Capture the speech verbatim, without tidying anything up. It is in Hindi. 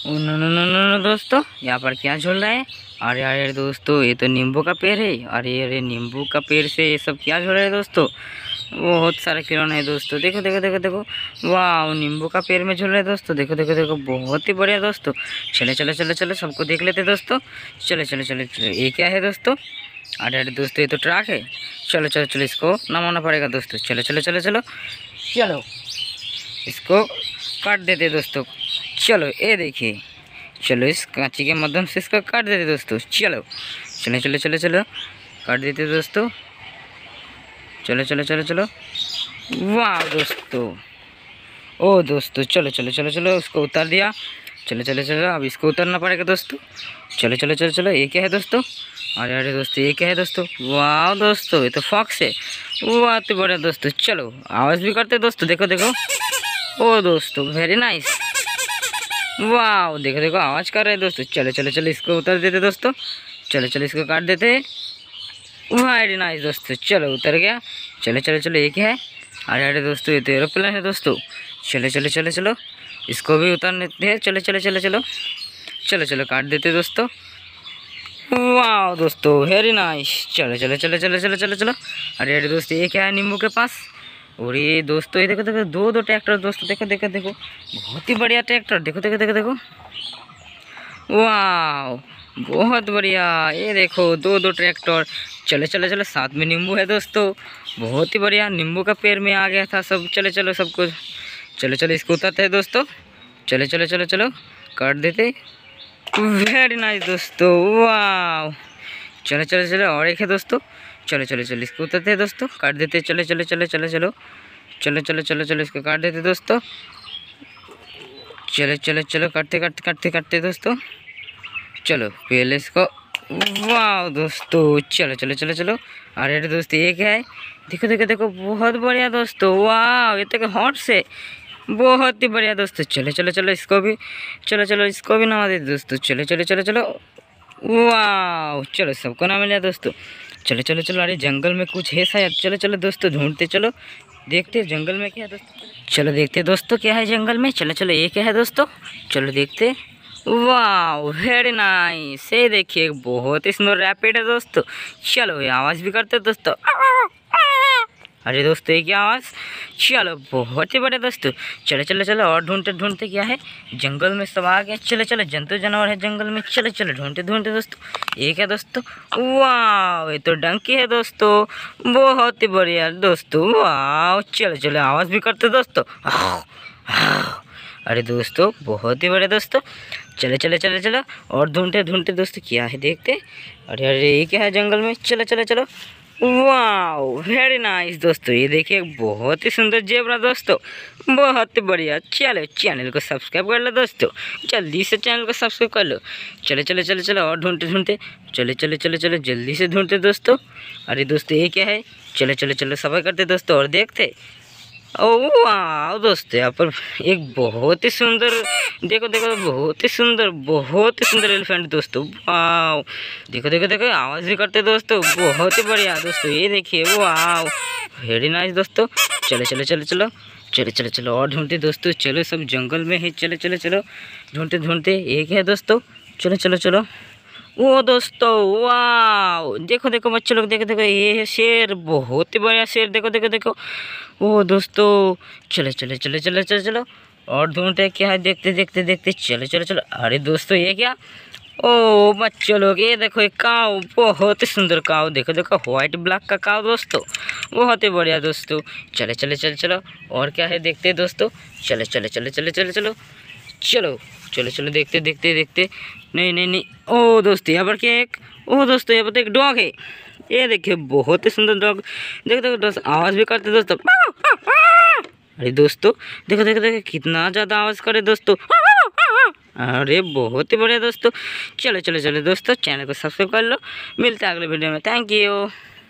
ओ no no no no no दोस्तों, यहाँ पर क्या झूल रहा है? अरे अरे दोस्तों, ये तो नींबू का पेड़ है। अरे अरे नींबू का पेड़ से ये सब क्या झूल रहा है दोस्तों? बहुत सारे खिलौने हैं दोस्तों। देखो देखो देखो देखो, वाह, नींबू का पेड़ में झूल रहा है दोस्तों। देखो देखो देखो, बहुत ही बढ़िया दोस्तों। चले चलो चलो चलो, सबको देख लेते दोस्तों। चलो चलो चलो चलो, ये क्या है दोस्तों? अरे अरे दोस्तों, ये तो ट्रक है। चलो चलो चलो, इसको नमाना पड़ेगा दोस्तों। चलो चलो चलो चलो चलो, इसको काट देते दोस्तों। चलो ये देखिए, चलो इस कांची के माध्यम से इसको काट देते दोस्तों। चलो चलो चलो चलो चलो, काट देते दोस्तों। चलो चलो चलो चलो, वाह दोस्तों। ओ दोस्तों, चलो चलो चलो चलो, इसको उतार दिया। चलो चलो चलो, अब इसको उतारना पड़ेगा दोस्तों। चलो चलो चलो चलो, ये क्या है दोस्तों? अरे अरे दोस्तों, ये क्या है दोस्तों? वाह दोस्तों, ये तो फॉक्स है। वाह तो बड़ा दोस्तों। चलो आवाज़ भी करते दोस्तों, देखो देखो। ओ दोस्तों, वेरी नाइस। वाह देखो देखो, आवाज़ कर रहे हैं दोस्तों। चलो चलो चलो, इसको उतार देते दोस्तों। चलो चलो, इसको काट देते। वेरी नाइस दोस्तों, चलो उतर गया। चलो चलो चलो, ये क्या है? अरे अरे दोस्तों, ये तो एरोप्लेन है दोस्तों। चलो चलो चलो चलो, इसको भी उतार देते हैं। चलो चलो चलो चलो चलो चलो, काट देते दोस्तों। वाह दोस्तों, वेरी नाइस। चलो चलो चलो चलो चलो चलो चलो। अरे अरे दोस्तों, ये क्या है नींबू के पास? और ये दोस्तों, ये देखो देखो, दो दो ट्रैक्टर दोस्तों। देखो देखो देखो, बहुत ही बढ़िया ट्रैक्टर। देखो देखो देखो देखो, वाह बहुत बढ़िया। ये देखो, दो दो ट्रैक्टर। चलो चलो चलो, साथ में नींबू है दोस्तों। बहुत ही बढ़िया, नींबू का पेड़ में आ गया था सब। चलो चलो सब कुछ। चलो चलो, इसको उतारते हैं दोस्तों। चलो चलो चलो चलो, काट देते। वेरी नाइस दोस्तों, वाह। चलो चलो चलो, और एक है दोस्तों। चलो चलो चलो, इसको उतारते हैं दोस्तों, काट देते। चलो चलो चलो चलो चलो चलो चलो चलो चलो, इसको काट देते दोस्तों। चलो चलो चलो, काटते काटते काटते काटते दोस्तों। चलो पहले इसको, वाह दोस्तों। चलो चलो चलो चलो, अरे अरे दोस्तों, ये क्या है? देखो देखो देखो, बहुत बढ़िया दोस्तों। वाह, ये तो हॉट से बहुत ही बढ़िया दोस्तों। चलो चलो चलो, इसको भी, चलो चलो इसको भी नवा देते दोस्तों। चलो चलो चलो चलो, वाह। चलो सबको नाम लिया दोस्तों। चलो चलो चलो, अरे जंगल में कुछ है शायद। चलो चलो दोस्तों, ढूंढते चलो, देखते जंगल में क्या है दोस्तों। चलो देखते दोस्तों, क्या है जंगल में। चलो चलो, ये क्या है दोस्तों? चलो देखते। वाह वेरी नाइस। ये देखिए, बहुत ही सुंदर रैपिड है दोस्तों। चलो ये आवाज़ भी करते दोस्तों। अरे दोस्तों, ये क्या आवाज़? चलो बहुत ही बड़े दोस्तों। चलो चलो चलो, और ढूंढते ढूंढते, क्या है जंगल में सब आ गए। चलो चलो, जंतु जानवर है जंगल में। चलो चलो, ढूंढते ढूंढते दोस्तों, ये क्या दोस्तों? वाह, ये तो डंकी है दोस्तों। बहुत ही बढ़िया दोस्तों, वाह। चलो चलो, आवाज़ भी करते दोस्तों। अरे दोस्तों, बहुत ही बड़े दोस्तों। चलो चलो चलो चलो, और ढूंढते ढूंढते दोस्तों, क्या है देखते। अरे अरे, ये क्या है जंगल में? चलो चलो चलो, वाह वेरी नाइस दोस्तों। ये देखिए, बहुत ही सुंदर जेब्रा दोस्तों, बहुत ही बढ़िया। चलो चैनल को सब्सक्राइब कर लो दोस्तों, जल्दी से चैनल को सब्सक्राइब कर लो। चलो चलो चलो चलो, और ढूंढते ढूंढते, चलो चलो चलो चलो, जल्दी से ढूंढते दोस्तों। अरे दोस्तों, ये क्या है? चलो चलो चलो, सफाई करते दोस्तों, और देखते। ओ वाह दोस्तों, यहाँ पर एक बहुत ही सुंदर, देखो देखो, बहुत ही सुंदर, बहुत ही सुंदर एलिफेंट दोस्तों। वाह, देखो देखो देखो, आवाज़ भी करते दोस्तों, बहुत ही बढ़िया दोस्तों। ये देखिए, वाह वेरी नाइस दोस्तों। चलो चलो चलो चलो चलो चलो चलो, और ढूंढते दोस्तों। चलो सब जंगल में है। चलो चलो चलो, ढूंढते ढूंढते, एक है दोस्तों। चलो चलो चलो, वो दोस्तों, वाह देखो देखो बच्चे लोग, देखो देखो, ये है शेर, बहुत ही बढ़िया शेर। देखो देखो देखो, वो दोस्तों। चलो चलो चलो चलो चलो चलो, और ढूंढते क्या है, देखते देखते देखते। चलो चलो चलो, अरे दोस्तों, ये क्या? ओ बच्चों लोग, ये देखो, एक काऊ, बहुत ही सुंदर काऊ। देखो देखो, व्हाइट ब्लैक का काऊ दोस्तों, बहुत ही बढ़िया दोस्तों। चलो चलो चलो चलो, और क्या है देखते दोस्तों। चलो चलो चलो चलो चलो चलो चलो चलो चलो, देखते देखते देखते। नहीं नहीं नहीं, ओ दोस्तों, यहाँ पर क्या एक, ओ दोस्तों, यहाँ पर तो एक डॉग है। ये देखिए, बहुत ही सुंदर डॉग। देखो देखो दोस्तों, आवाज़ भी करते दोस्तों। अरे दोस्तों, देखो देखो देखो, कितना ज़्यादा आवाज़ करे दोस्तों। अरे बहुत ही बढ़िया दोस्तों। चलो चलो चलो दोस्तों, चैनल को सब्सक्राइब कर लो। मिलते हैं अगले वीडियो में। Thank you.